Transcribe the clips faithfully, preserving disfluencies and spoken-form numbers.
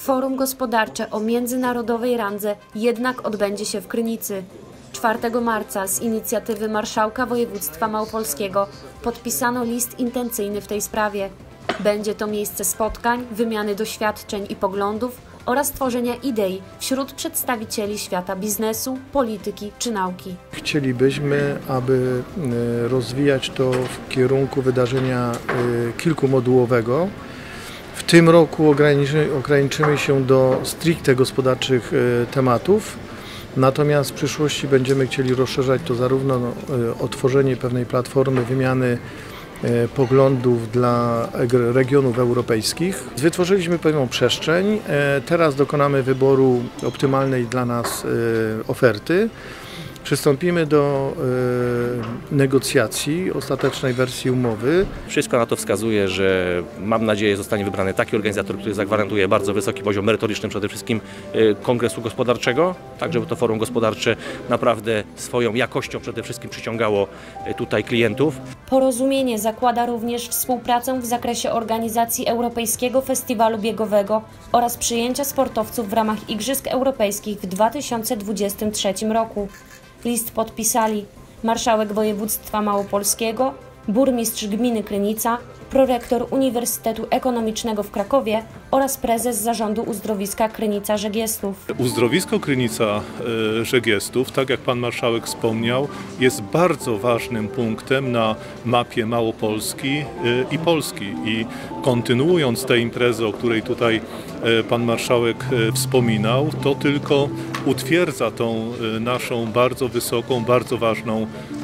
Forum gospodarcze o międzynarodowej randze jednak odbędzie się w Krynicy. czwartego marca z inicjatywy Marszałka Województwa Małopolskiego podpisano list intencyjny w tej sprawie. Będzie to miejsce spotkań, wymiany doświadczeń i poglądów oraz tworzenia idei wśród przedstawicieli świata biznesu, polityki czy nauki. Chcielibyśmy, aby rozwijać to w kierunku wydarzenia kilkumodułowego. W tym roku ograniczymy się do stricte gospodarczych tematów, natomiast w przyszłości będziemy chcieli rozszerzać to zarówno o tworzenie pewnej platformy wymiany poglądów dla regionów europejskich. Wytworzyliśmy pewną przestrzeń, teraz dokonamy wyboru optymalnej dla nas oferty. Przystąpimy do e, negocjacji ostatecznej wersji umowy. Wszystko na to wskazuje, że mam nadzieję zostanie wybrany taki organizator, który zagwarantuje bardzo wysoki poziom merytoryczny przede wszystkim e, kongresu gospodarczego, tak żeby to forum gospodarcze naprawdę swoją jakością przede wszystkim przyciągało e, tutaj klientów. Porozumienie zakłada również współpracę w zakresie organizacji Europejskiego Festiwalu Biegowego oraz przyjęcia sportowców w ramach Igrzysk Europejskich w dwa tysiące dwudziestym trzecim roku. List podpisali marszałek województwa małopolskiego, burmistrz gminy Krynica, prorektor Uniwersytetu Ekonomicznego w Krakowie oraz prezes zarządu uzdrowiska Krynica-Żegiestów. Uzdrowisko Krynica-Żegiestów, tak jak pan marszałek wspomniał, jest bardzo ważnym punktem na mapie Małopolski i Polski. I kontynuując tę imprezę, o której tutaj pan marszałek wspominał, to tylko utwierdza tą naszą bardzo wysoką, bardzo ważną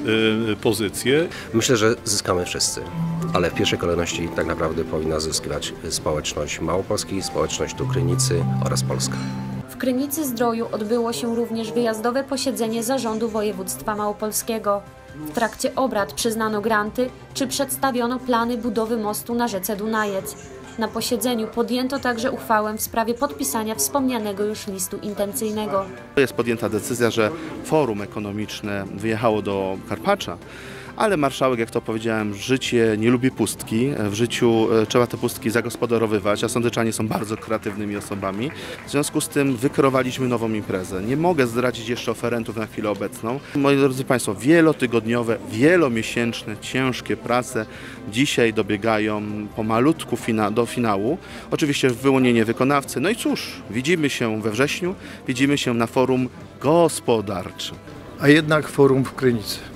pozycję. Myślę, że zyskamy wszyscy, ale w pierwszej kolejności tak naprawdę powinna zyskiwać społeczność Małopolski, społeczność tu Krynicy oraz Polska. W Krynicy-Zdroju odbyło się również wyjazdowe posiedzenie Zarządu Województwa Małopolskiego. W trakcie obrad przyznano granty czy przedstawiono plany budowy mostu na rzece Dunajec. Na posiedzeniu podjęto także uchwałę w sprawie podpisania wspomnianego już listu intencyjnego. Jest podjęta decyzja, że forum ekonomiczne wyjechało do Karpacza, ale marszałek, jak to powiedziałem, życie nie lubi pustki. W życiu trzeba te pustki zagospodarowywać, a sądeczanie są bardzo kreatywnymi osobami. W związku z tym wykreowaliśmy nową imprezę. Nie mogę zdradzić jeszcze oferentów na chwilę obecną. Moi drodzy Państwo, wielotygodniowe, wielomiesięczne, ciężkie prace dzisiaj dobiegają pomalutku fina do finału. Oczywiście wyłonienie wykonawcy. No i cóż, widzimy się we wrześniu, widzimy się na forum gospodarczym. A jednak forum w Krynicy.